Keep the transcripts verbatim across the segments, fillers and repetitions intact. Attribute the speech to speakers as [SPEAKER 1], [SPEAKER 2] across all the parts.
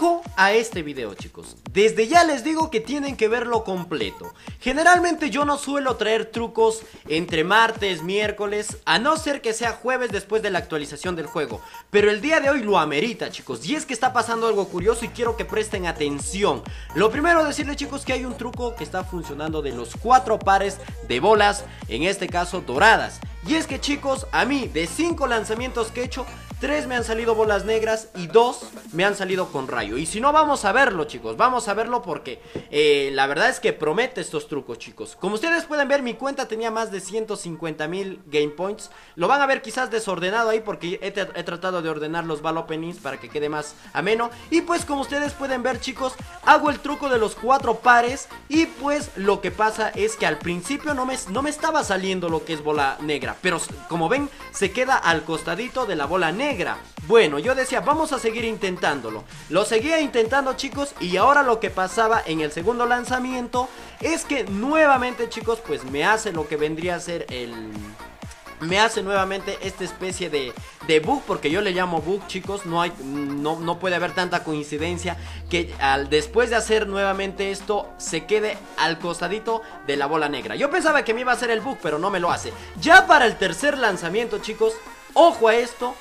[SPEAKER 1] Ojo a este video, chicos. Desde ya les digo que tienen que verlo completo. Generalmente yo no suelo traer trucos entre martes, miércoles, a no ser que sea jueves después de la actualización del juego. Pero el día de hoy lo amerita, chicos. Y es que está pasando algo curioso y quiero que presten atención. Lo primero decirles, chicos, que hay un truco que está funcionando de los cuatro pares de bolas, en este caso doradas. Y es que, chicos, a mí de cinco lanzamientos que he hecho, tres me han salido bolas negras y dos me han salido con rayo. Y si no, vamos a verlo, chicos, vamos a verlo porque eh, la verdad es que promete estos trucos, chicos. Como ustedes pueden ver, mi cuenta tenía más de ciento cincuenta mil game points. Lo van a ver quizás desordenado ahí porque he, he tratado de ordenar los ball openings para que quede más ameno. Y pues como ustedes pueden ver, chicos, hago el truco de los cuatro pares. Y pues lo que pasa es que al principio no me, no me estaba saliendo lo que es bola negra, pero como ven, se queda al costadito de la bola negra. Bueno, yo decía, vamos a seguir intentándolo. Lo seguía intentando, chicos, y ahora lo que pasaba en el segundo lanzamiento es que nuevamente, chicos, pues me hace lo que vendría a ser el... Me hace nuevamente esta especie de, de bug, porque yo le llamo bug, chicos. No hay, no, no puede haber tanta coincidencia que al, después de hacer nuevamente esto, se quede al costadito de la bola negra. Yo pensaba que me iba a hacer el bug, pero no me lo hace. Ya para el tercer lanzamiento, chicos, ojo a esto,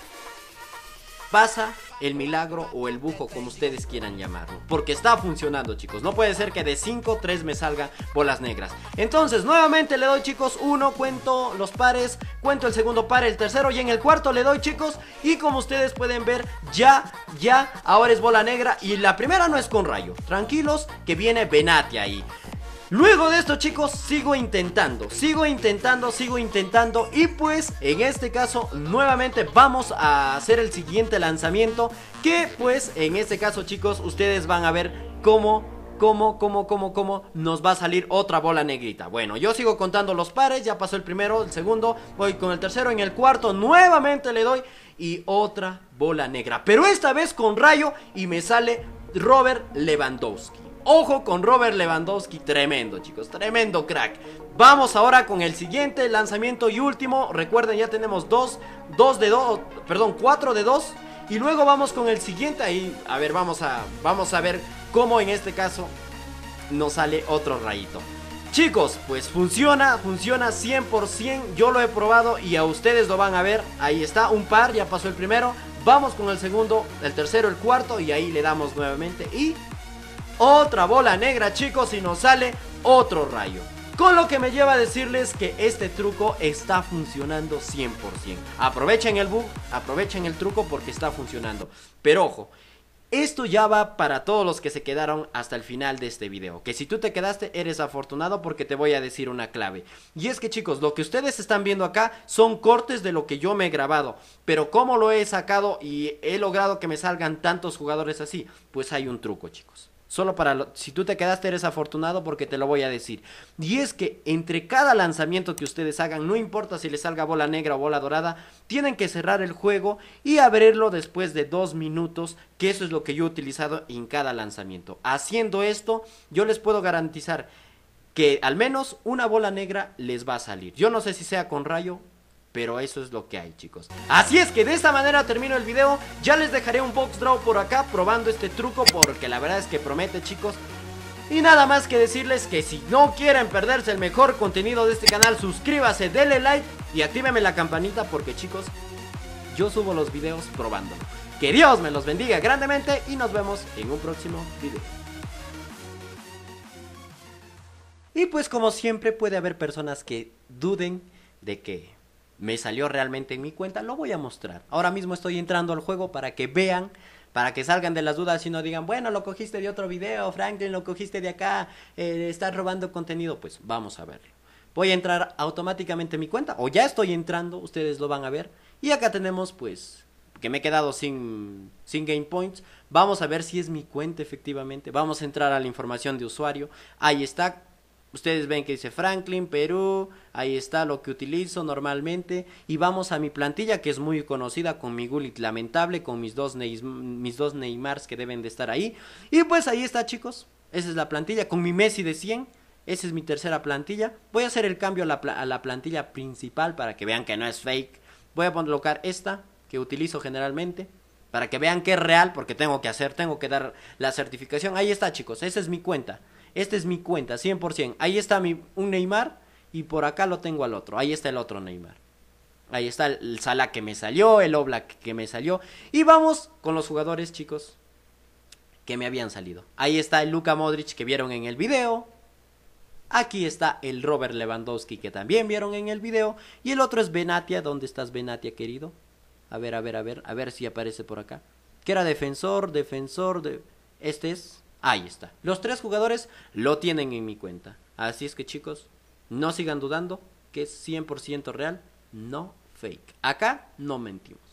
[SPEAKER 1] pasa el milagro o el bujo, como ustedes quieran llamarlo, porque está funcionando, chicos. No puede ser que de cinco, tres me salgan bolas negras. Entonces nuevamente le doy, chicos, uno, cuento los pares, cuento el segundo par, el tercero, y en el cuarto le doy, chicos. Y como ustedes pueden ver, ya, ya, ahora es bola negra. Y la primera no es con rayo, tranquilos, que viene Venati ahí. Luego de esto, chicos, sigo intentando, sigo intentando, sigo intentando. Y pues, en este caso, nuevamente vamos a hacer el siguiente lanzamiento. Que pues, en este caso, chicos, ustedes van a ver cómo, cómo, cómo, cómo, cómo nos va a salir otra bola negrita. Bueno, yo sigo contando los pares, ya pasó el primero, el segundo, voy con el tercero, en el cuarto nuevamente le doy y otra bola negra. Pero esta vez con rayo y me sale Robert Lewandowski. Ojo con Robert Lewandowski, tremendo, chicos, tremendo crack. Vamos ahora con el siguiente lanzamiento y último. Recuerden, ya tenemos dos, dos de dos, perdón, cuatro de dos. Y luego vamos con el siguiente. Ahí, a ver, vamos a, vamos a ver cómo en este caso nos sale otro rayito. Chicos, pues funciona, funciona cien por ciento. Yo lo he probado y a ustedes lo van a ver. Ahí está, un par, ya pasó el primero. Vamos con el segundo, el tercero, el cuarto. Y ahí le damos nuevamente y... otra bola negra, chicos, y nos sale otro rayo. Con lo que me lleva a decirles que este truco está funcionando cien por ciento. Aprovechen el bug, aprovechen el truco porque está funcionando. Pero ojo, esto ya va para todos los que se quedaron hasta el final de este video. Que si tú te quedaste, eres afortunado porque te voy a decir una clave. Y es que, chicos, lo que ustedes están viendo acá son cortes de lo que yo me he grabado. Pero cómo lo he sacado y he logrado que me salgan tantos jugadores así, pues hay un truco, chicos. Solo para, lo, si tú te quedaste eres afortunado porque te lo voy a decir. Y es que entre cada lanzamiento que ustedes hagan, no importa si les salga bola negra o bola dorada, tienen que cerrar el juego y abrirlo después de dos minutos, que eso es lo que yo he utilizado en cada lanzamiento. Haciendo esto, yo les puedo garantizar que al menos una bola negra les va a salir. Yo no sé si sea con rayo, pero eso es lo que hay, chicos. Así es que de esta manera termino el video. Ya les dejaré un box draw por acá probando este truco, porque la verdad es que promete, chicos. Y nada más que decirles que si no quieren perderse el mejor contenido de este canal, suscríbase, denle like y actíveme la campanita, porque, chicos, yo subo los videos probándolo. Que Dios me los bendiga grandemente y nos vemos en un próximo video. Y pues como siempre puede haber personas que duden de que me salió realmente en mi cuenta. Lo voy a mostrar. Ahora mismo estoy entrando al juego para que vean, para que salgan de las dudas y no digan, bueno, lo cogiste de otro video, Franklin, lo cogiste de acá, eh, estás robando contenido. Pues vamos a verlo. Voy a entrar automáticamente en mi cuenta, o ya estoy entrando, ustedes lo van a ver. Y acá tenemos, pues, que me he quedado sin, sin game points. Vamos a ver si es mi cuenta efectivamente. Vamos a entrar a la información de usuario. Ahí está. Ustedes ven que dice Franklin, Perú, ahí está lo que utilizo normalmente. Y vamos a mi plantilla, que es muy conocida, con mi Gullit lamentable, con mis dos, Ney mis dos Neymars que deben de estar ahí. Y pues ahí está, chicos, esa es la plantilla, con mi Messi de cien, esa es mi tercera plantilla. Voy a hacer el cambio a la, pla a la plantilla principal para que vean que no es fake. Voy a colocar esta, que utilizo generalmente. Para que vean que es real, porque tengo que hacer, tengo que dar la certificación. Ahí está, chicos, esa es mi cuenta. Esta es mi cuenta, cien por ciento. Ahí está mi, un Neymar y por acá lo tengo al otro. Ahí está el otro Neymar. Ahí está el Salah que me salió, el Oblak que me salió. Y vamos con los jugadores, chicos, que me habían salido. Ahí está el Luka Modric que vieron en el video. Aquí está el Robert Lewandowski que también vieron en el video. Y el otro es Benatia. ¿Dónde estás, Benatia, querido? A ver, a ver, a ver, a ver si aparece por acá. Que era defensor, defensor, de... Este es... Ahí está. Los tres jugadores lo tienen en mi cuenta. Así es que, chicos, no sigan dudando que es cien por ciento real, no fake. Acá no mentimos.